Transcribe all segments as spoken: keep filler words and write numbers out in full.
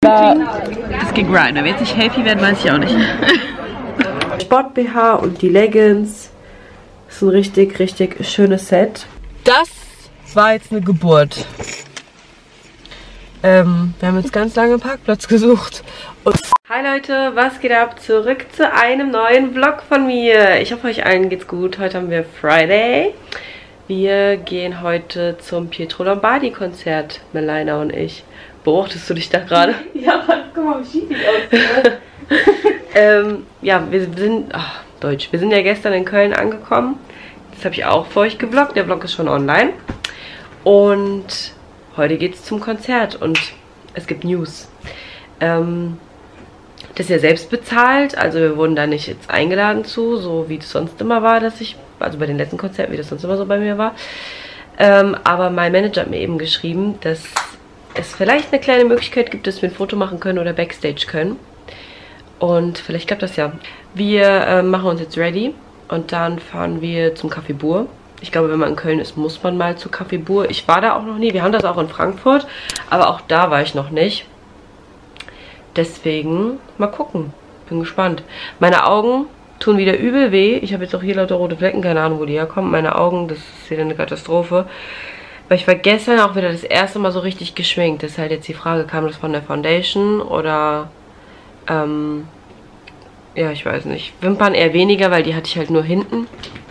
Das ging rein. Wenn wir jetzt nicht healthy werden, weiß ich auch nicht. Sport-B H und die Leggings. Das ist ein richtig, richtig schönes Set. Das war jetzt eine Geburt. Ähm, wir haben jetzt ganz lange einen Parkplatz gesucht. Und hi Leute, was geht ab? Zurück zu einem neuen Vlog von mir. Ich hoffe, euch allen geht's gut. Heute haben wir Friday. Wir gehen heute zum Pietro Lombardi Konzert, Melina und ich. Beobachtest du dich da gerade? Ja, guck mal, wie schief ich aussehe. ähm, ja, wir sind, ach, Deutsch, wir sind ja gestern in Köln angekommen. Das habe ich auch für euch gevloggt. Der Vlog ist schon online. Und heute geht es zum Konzert und es gibt News. Ähm, das ist ja selbst bezahlt, also wir wurden da nicht jetzt eingeladen zu, so wie das sonst immer war, dass ich, also bei den letzten Konzerten, wie das sonst immer so bei mir war. Ähm, aber mein Manager hat mir eben geschrieben, dass es vielleicht eine kleine Möglichkeit gibt, dass wir ein Foto machen können oder Backstage können. Und vielleicht klappt das ja. Wir äh, machen uns jetzt ready und dann fahren wir zum Café Bur. Ich glaube, wenn man in Köln ist, muss man mal zu Café Bur. Ich war da auch noch nie. Wir haben das auch in Frankfurt, aber auch da war ich noch nicht. Deswegen mal gucken. Bin gespannt. Meine Augen tun wieder übel weh. Ich habe jetzt auch hier lauter rote Flecken. Keine Ahnung, wo die herkommen. Meine Augen, das ist wieder eine Katastrophe. Weil ich war gestern auch wieder das erste Mal so richtig geschminkt. Das ist halt jetzt die Frage, kam das von der Foundation oder, ähm, ja, ich weiß nicht. Wimpern eher weniger, weil die hatte ich halt nur hinten.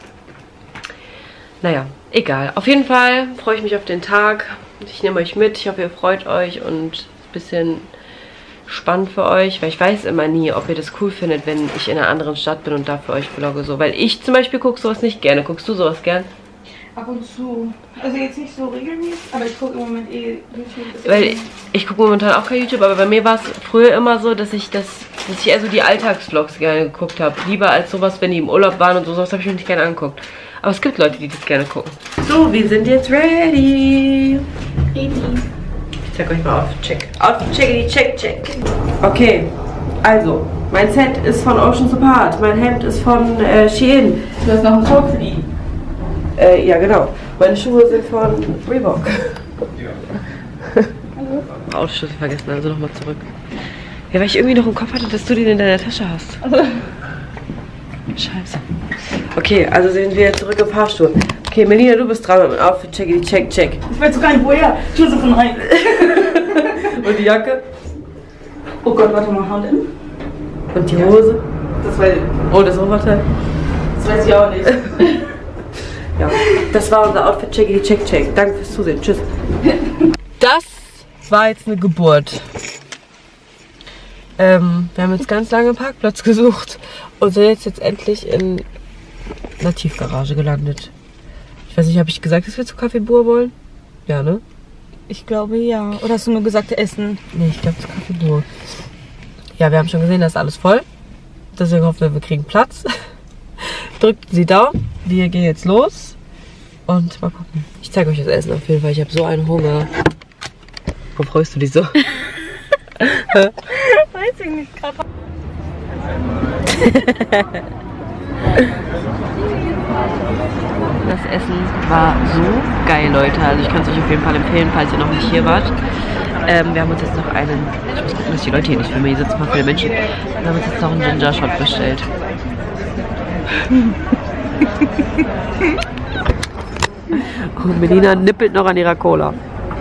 Naja, egal. Auf jeden Fall freue ich mich auf den Tag. Ich nehme euch mit. Ich hoffe, ihr freut euch und es ist ein bisschen spannend für euch, weil ich weiß immer nie, ob ihr das cool findet, wenn ich in einer anderen Stadt bin und da für euch vlogge. So. Weil ich zum Beispiel gucke sowas nicht gerne. Guckst du sowas gern? Ab und zu. Also jetzt nicht so regelmäßig, aber ich gucke im Moment eh YouTube. Weil ich, ich gucke momentan auch kein YouTube, aber bei mir war es früher immer so, dass ich das, dass ich eher so die Alltagsvlogs gerne geguckt habe. Lieber als sowas, wenn die im Urlaub waren und so, sowas habe ich mir nicht gerne angeguckt. Aber es gibt Leute, die das gerne gucken. So, wir sind jetzt ready. Ready. Ich zeig euch mal auf. Check. Outfit check, check, check. Okay, also, mein Set ist von Oceans Apart. Mein Hemd ist von äh, Shein. Du hast noch einen Talk für die. Äh, ja, genau. Meine Schuhe sind von Reebok. Ja. Autoschlüssel vergessen, also nochmal zurück. Ja, weil ich irgendwie noch im Kopf hatte, dass du den in deiner Tasche hast. Also. Scheiße. Okay, also sind wir zurück im Fahrstuhl. Okay, Melina, du bist dran mit dem Outfit. Check, check, check. Ich weiß so gar nicht, woher. Ich muss von rein. Und die Jacke? Oh Gott, warte mal, Hand in. Und die Hose? Das weiß ich. Oh, das Oberteil? Das weiß ich auch nicht. Ja, das war unser Outfit. Check, check, check. Danke fürs Zusehen. Tschüss. Das war jetzt eine Geburt. Ähm, wir haben jetzt ganz lange einen Parkplatz gesucht und sind jetzt, jetzt endlich in einer Tiefgarage gelandet. Ich weiß nicht, habe ich gesagt, dass wir zu Café Bur wollen? Ja, ne? Ich glaube ja. Oder hast du nur gesagt, essen? Ne, ich glaube zu Café Bur. Ja, wir haben schon gesehen, da ist alles voll. Deswegen hoffen wir, wir kriegen Platz. Drückt Sie Daumen. Wir gehen jetzt los. Und mal gucken. Ich zeige euch das Essen auf jeden Fall. Ich habe so einen Hunger. Warum freust du dich so? Weiß ich nicht gerade. Das Essen war so geil, Leute. Also ich kann es euch auf jeden Fall empfehlen, falls ihr noch nicht hier wart. Ähm, wir haben uns jetzt noch einen, ich muss gucken, dass die Leute hier nicht filmen, hier sitzen mal viele Menschen. Wir haben uns jetzt noch einen Ginger Shot bestellt. Und Melina nippelt noch an ihrer Cola.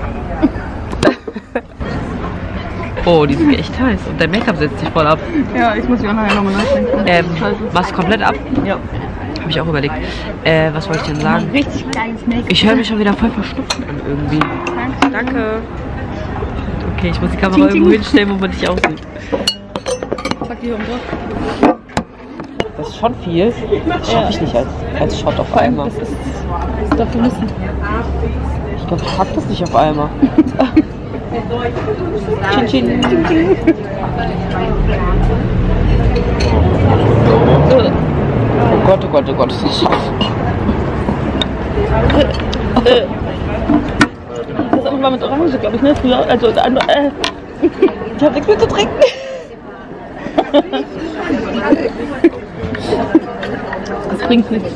Oh, die sind echt heiß. Und dein Make-up setzt sich voll ab. Ja, ich muss mich auch nachher nochmal nachdenken. Ähm, machst du komplett ab? Ja. Habe ich auch überlegt. Äh, was wollte ich denn sagen? Richtig geiles Make-up. Ich höre mich schon wieder voll verstopft an irgendwie. Danke. Danke. Okay, ich muss die Kamera ting, irgendwo ting. hinstellen, wo man dich auch sieht. Sag die hier drauf. Das ist schon viel. Das schaffe ich nicht als, als Shot auf einmal. Das ist, das ist dafür wissen. Ich glaube, ich pack das nicht auf einmal. Chin, chin, chin, chin. Oh Gott, oh Gott, oh Gott, ist das scharf. Das ist auch mal mit Orange, glaube ich, ne? Früher, also, äh, ich habe nichts mehr zu trinken. Das bringt nichts.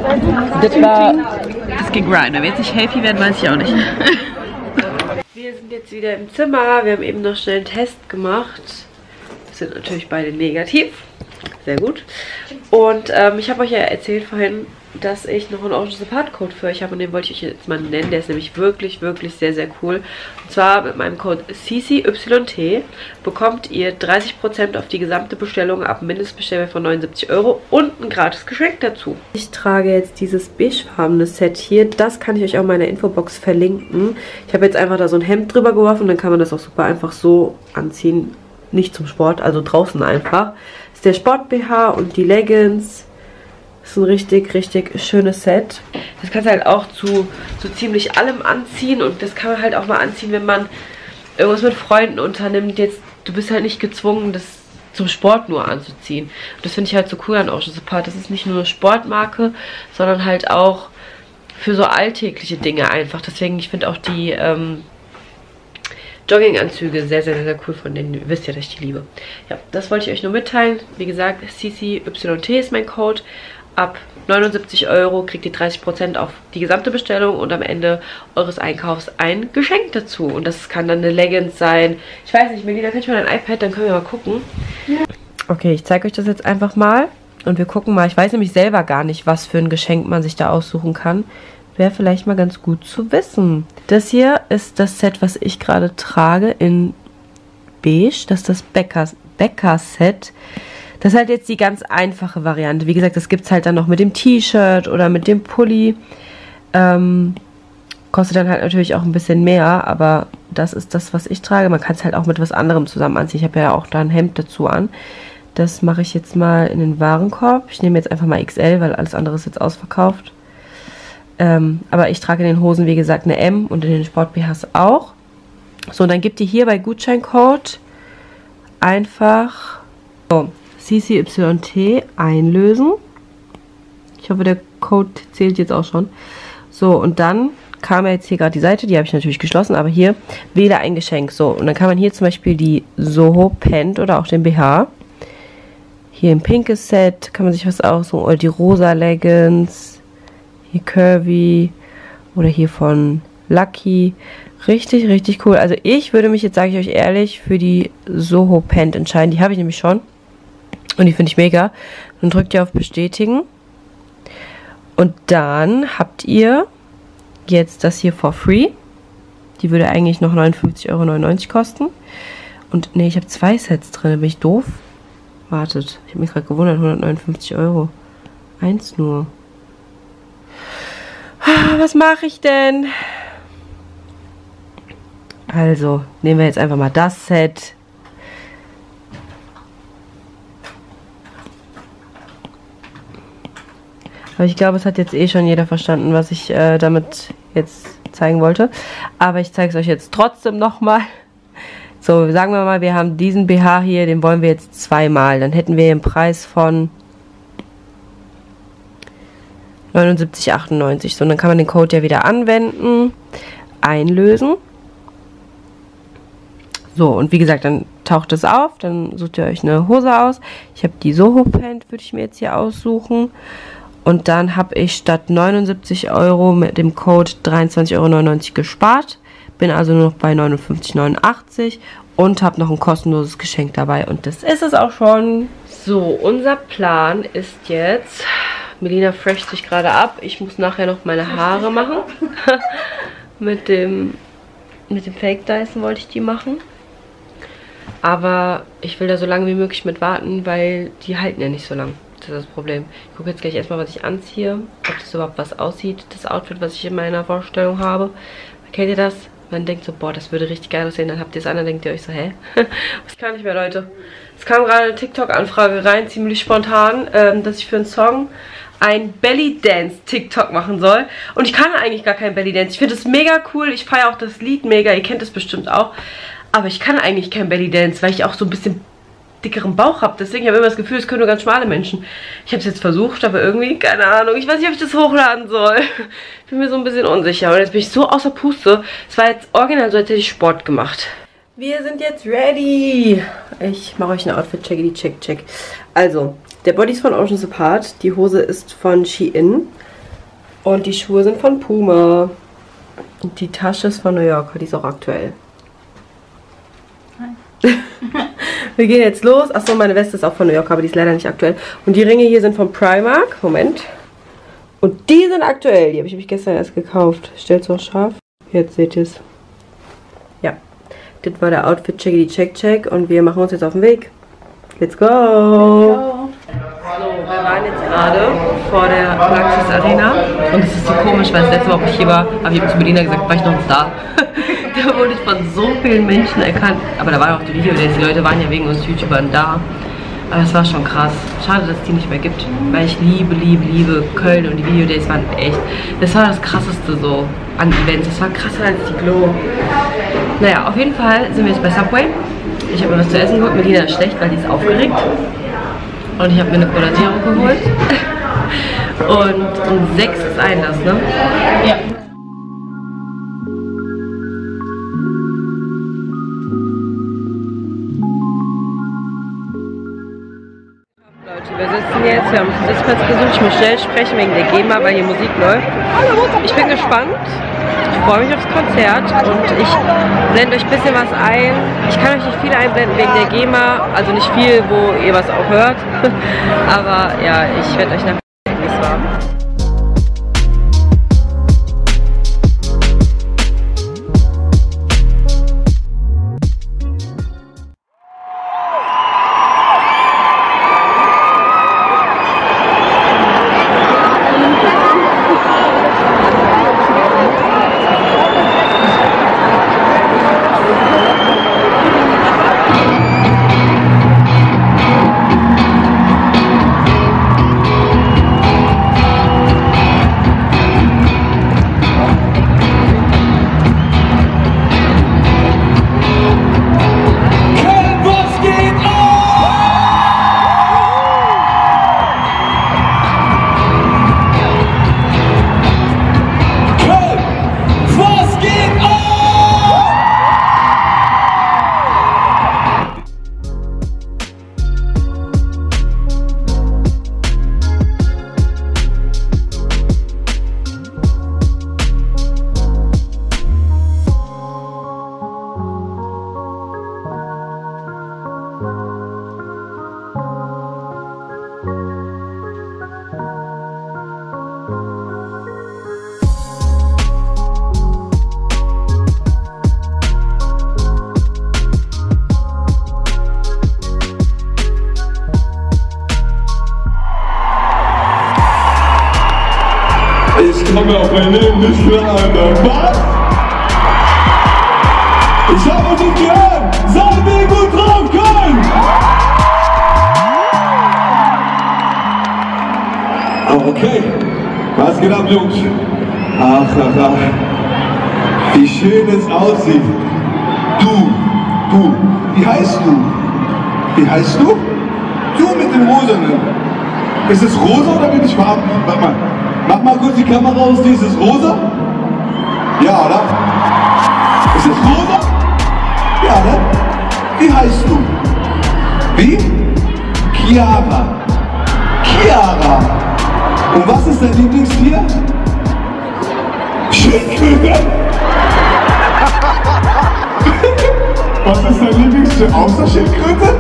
Das war, das ging rein. Wenn wir jetzt nicht healthy werden, weiß ich auch nicht. Wir sind jetzt wieder im Zimmer. Wir haben eben noch schnell einen Test gemacht. Wir sind natürlich beide negativ. Sehr gut. Und ähm, ich habe euch ja erzählt vorhin, dass ich noch einen Oceans Apart Code für euch habe. Und den wollte ich euch jetzt mal nennen. Der ist nämlich wirklich, wirklich sehr, sehr cool. Und zwar mit meinem Code C C Y T bekommt ihr dreißig Prozent auf die gesamte Bestellung ab Mindestbestellwert von neunundsiebzig Euro und ein gratis Geschenk dazu. Ich trage jetzt dieses beigefarbene Set hier. Das kann ich euch auch in meiner Infobox verlinken. Ich habe jetzt einfach da so ein Hemd drüber geworfen und dann kann man das auch super einfach so anziehen. Nicht zum Sport, also draußen einfach. Das ist der Sport-B H und die Leggings. Das ist ein richtig, richtig schönes Set. Das kannst du halt auch zu so ziemlich allem anziehen. Und das kann man halt auch mal anziehen, wenn man irgendwas mit Freunden unternimmt. Jetzt, du bist halt nicht gezwungen, das zum Sport nur anzuziehen. Und das finde ich halt so cool an Oceans Apart. Das ist nicht nur eine Sportmarke, sondern halt auch für so alltägliche Dinge einfach. Deswegen, ich finde auch die ähm, Jogginganzüge sehr, sehr, sehr cool von denen. Ihr wisst ja, dass ich die liebe. Ja, das wollte ich euch nur mitteilen. Wie gesagt, C C Y T ist mein Code. Ab neunundsiebzig Euro kriegt ihr dreißig Prozent auf die gesamte Bestellung und am Ende eures Einkaufs ein Geschenk dazu. Und das kann dann eine Leggings sein. Ich weiß nicht, Melina, kann ich mal dein iPad? Dann können wir mal gucken. Ja. Okay, ich zeige euch das jetzt einfach mal. Und wir gucken mal. Ich weiß nämlich selber gar nicht, was für ein Geschenk man sich da aussuchen kann. Wäre vielleicht mal ganz gut zu wissen. Das hier ist das Set, was ich gerade trage in beige. Das ist das Becker-Set. Das ist halt jetzt die ganz einfache Variante. Wie gesagt, das gibt es halt dann noch mit dem T-Shirt oder mit dem Pulli. Ähm, kostet dann halt natürlich auch ein bisschen mehr, aber das ist das, was ich trage. Man kann es halt auch mit was anderem zusammen anziehen. Ich habe ja auch da ein Hemd dazu an. Das mache ich jetzt mal in den Warenkorb. Ich nehme jetzt einfach mal X L, weil alles andere ist jetzt ausverkauft. Ähm, aber ich trage in den Hosen, wie gesagt, eine M und in den Sport-B Hs auch. So, und dann gebt ihr hier bei Gutscheincode einfach so, C C Y T einlösen. Ich hoffe, der Code zählt jetzt auch schon. So, und dann kam ja jetzt hier gerade die Seite, die habe ich natürlich geschlossen, aber hier, wähle ein Geschenk. So, und dann kann man hier zum Beispiel die Soho Pant oder auch den B H. Hier im pinkes Set kann man sich was aussuchen. Oder die rosa Leggings. Hier Curvy. Oder hier von Lucky. Richtig, richtig cool. Also ich würde mich jetzt, sage ich euch ehrlich, für die Soho Pant entscheiden. Die habe ich nämlich schon. Und die finde ich mega. Dann drückt ihr auf Bestätigen. Und dann habt ihr jetzt das hier for free. Die würde eigentlich noch neunundfünfzig Euro neunundneunzig kosten. Und ne, ich habe zwei Sets drin. Bin ich doof? Wartet. Ich habe mich gerade gewundert. hundertneunundfünfzig Euro. Eins nur. Was mache ich denn? Also, nehmen wir jetzt einfach mal das Set. Aber ich glaube, es hat jetzt eh schon jeder verstanden, was ich äh, damit jetzt zeigen wollte. Aber ich zeige es euch jetzt trotzdem nochmal. So, sagen wir mal, wir haben diesen B H hier, den wollen wir jetzt zweimal. Dann hätten wir hier einen Preis von neunundsiebzig achtundneunzig. So, und dann kann man den Code ja wieder anwenden, einlösen. So, und wie gesagt, dann taucht es auf, dann sucht ihr euch eine Hose aus. Ich habe die Soho Pant, würde ich mir jetzt hier aussuchen. Und dann habe ich statt neunundsiebzig Euro mit dem Code dreiundzwanzig Euro neunundneunzig gespart. Bin also nur noch bei neunundfünfzig neunundachtzig und habe noch ein kostenloses Geschenk dabei. Und das ist es auch schon. So, unser Plan ist jetzt... Melina fresht sich gerade ab. Ich muss nachher noch meine Haare machen. mit dem, mit dem Fake Dyson wollte ich die machen. Aber ich will da so lange wie möglich mit warten, weil die halten ja nicht so lang. Das ist das Problem. Ich gucke jetzt gleich erstmal, was ich anziehe. Ob das überhaupt was aussieht, das Outfit, was ich in meiner Vorstellung habe. Kennt ihr das? Man denkt so, boah, das würde richtig geil aussehen. Dann habt ihr es an, dann denkt ihr euch so, hä? Was kann ich mehr, Leute? Es kam gerade eine TikTok-Anfrage rein, ziemlich spontan, ähm, dass ich für einen Song ein Belly Dance TikTok machen soll. Und ich kann eigentlich gar kein Belly Dance. Ich finde es mega cool. Ich feiere auch das Lied mega. Ihr kennt es bestimmt auch. Aber ich kann eigentlich kein Belly Dance, weil ich auch so ein bisschen dickeren Bauch habe. Deswegen habe ich immer das Gefühl, es können nur ganz schmale Menschen. Ich habe es jetzt versucht, aber irgendwie, keine Ahnung. Ich weiß nicht, ob ich das hochladen soll. Ich bin mir so ein bisschen unsicher. Und jetzt bin ich so außer Puste. Es war jetzt original so, als hätte ich Sport gemacht. Wir sind jetzt ready. Ich mache euch ein Outfit. Checkity check check. Also, der Body ist von Oceans Apart. Die Hose ist von Shein. Und die Schuhe sind von Puma. Und die Tasche ist von New Yorker. Die ist auch aktuell. Wir gehen jetzt los. Achso, meine Weste ist auch von New York, aber die ist leider nicht aktuell. Und die Ringe hier sind von Primark. Moment. Und die sind aktuell. Die habe ich nämlich gestern erst gekauft. Stellt's auch scharf. Jetzt seht ihr es. Ja. Das war der Outfit Checkity Check Check. Und wir machen uns jetzt auf den Weg. Let's go! Let's go. So, wir waren jetzt gerade vor der Praxis Arena. Und es ist so komisch, weil das letzte Mal, wo ich hier war, habe ich zu Berliner gesagt, war ich noch ein Star. Da wurde ich von so vielen Menschen erkannt. Aber da war auch die Video-Days. Die Leute waren ja wegen uns YouTubern da. Aber es war schon krass. Schade, dass es die nicht mehr gibt. Weil ich liebe, liebe, liebe Köln und die Video-Days waren echt. Das war das krasseste so an Events. Das war krasser als die Glow. Naja, auf jeden Fall sind wir jetzt bei Subway. Ich habe mir was zu essen geholt. Melina ist schlecht, weil die ist aufgeregt. Und ich habe mir eine Cola Zero geholt. Und um sechs ist Einlass, ne? Ja. Wir sitzen jetzt, wir haben uns einen Sitzplatz gesucht. Ich muss schnell sprechen wegen der GEMA, weil hier Musik läuft. Ich bin gespannt. Ich freue mich aufs Konzert und ich blende euch ein bisschen was ein. Ich kann euch nicht viel einblenden wegen der GEMA, also nicht viel, wo ihr was auch hört. Aber ja, ich werde euch nachher sagen, wie es war. Ich komme auf mein Leben nicht mehr an. Was? Ich hab euch nicht gehört! Seid ihr gut drauf, Köln! Oh, okay. Was geht ab, Jungs? Ach, ach, ach. Wie schön es aussieht. Du, du, wie heißt du? Wie heißt du? Du mit dem Rosanen. Ist es rosa oder bin ich verarmt? Warte mal. Mach mal kurz die Kamera aus, ist es rosa? Ja, oder? Ist es rosa? Ja, ne? Wie heißt du? Wie? Chiara. Chiara. Und was ist dein Lieblingstier? Schildkröte. Was ist dein Lieblingstier außer Schildkröte?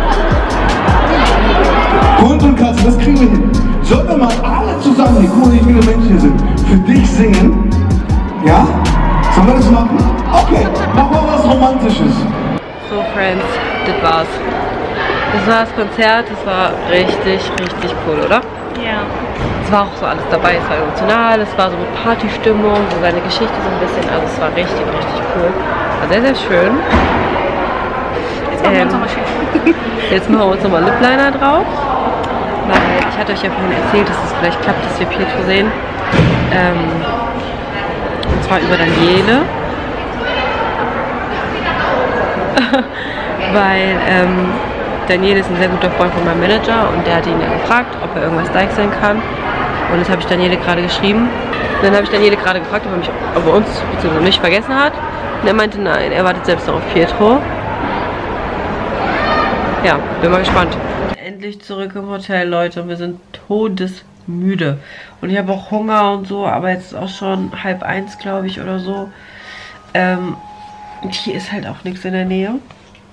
Hund und Katze, das kriegen wir hin. Sollen wir mal alle zusammen, hier, guck mal, wie viele Menschen hier sind, für dich singen? Ja? Sollen wir das machen? Okay, mach mal was Romantisches. So, Friends, das war's. Das war das Konzert, das war richtig, richtig cool, oder? Ja. Es war auch so alles dabei, es war emotional, es war so mit Partystimmung, so seine Geschichte so ein bisschen, also es war richtig, richtig cool. War sehr, sehr schön. Jetzt machen wir uns nochmal schön. Jetzt machen wir uns nochmal Lipliner drauf. Weil ich hatte euch ja vorhin erzählt, dass es vielleicht klappt, dass wir Pietro sehen. Ähm, und zwar über Daniele. Weil ähm, Daniele ist ein sehr guter Freund von meinem Manager und der hat ihn ja gefragt, ob er irgendwas deichseln kann. Und das habe ich Daniele gerade geschrieben. Und dann habe ich Daniele gerade gefragt, ob er, mich, ob er uns bzw. mich vergessen hat. Und er meinte nein, er wartet selbst noch auf Pietro. Ja, bin mal gespannt. Endlich zurück im Hotel, Leute. Wir sind todesmüde. Und ich habe auch Hunger und so, aber jetzt ist auch schon halb eins, glaube ich, oder so. Ähm, und hier ist halt auch nichts in der Nähe.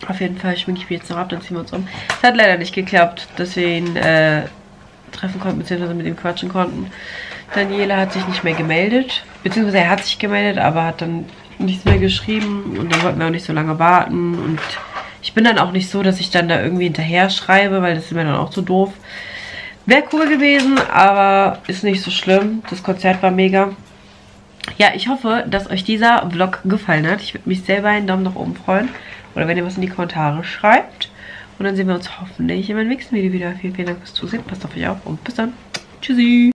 Auf jeden Fall schminke ich mich jetzt noch ab, dann ziehen wir uns um. Es hat leider nicht geklappt, dass wir ihn äh, treffen konnten, beziehungsweise mit ihm quatschen konnten. Daniela hat sich nicht mehr gemeldet, beziehungsweise er hat sich gemeldet, aber hat dann nichts mehr geschrieben und dann wollten wir auch nicht so lange warten und ich bin dann auch nicht so, dass ich dann da irgendwie hinterher schreibe, weil das ist mir dann auch so doof. Wäre cool gewesen, aber ist nicht so schlimm. Das Konzert war mega. Ja, ich hoffe, dass euch dieser Vlog gefallen hat. Ich würde mich sehr über einen Daumen nach oben freuen. Oder wenn ihr was in die Kommentare schreibt. Und dann sehen wir uns hoffentlich in meinem nächsten Video wieder. Vielen, vielen Dank fürs Zusehen. Passt auf euch auf und bis dann. Tschüssi.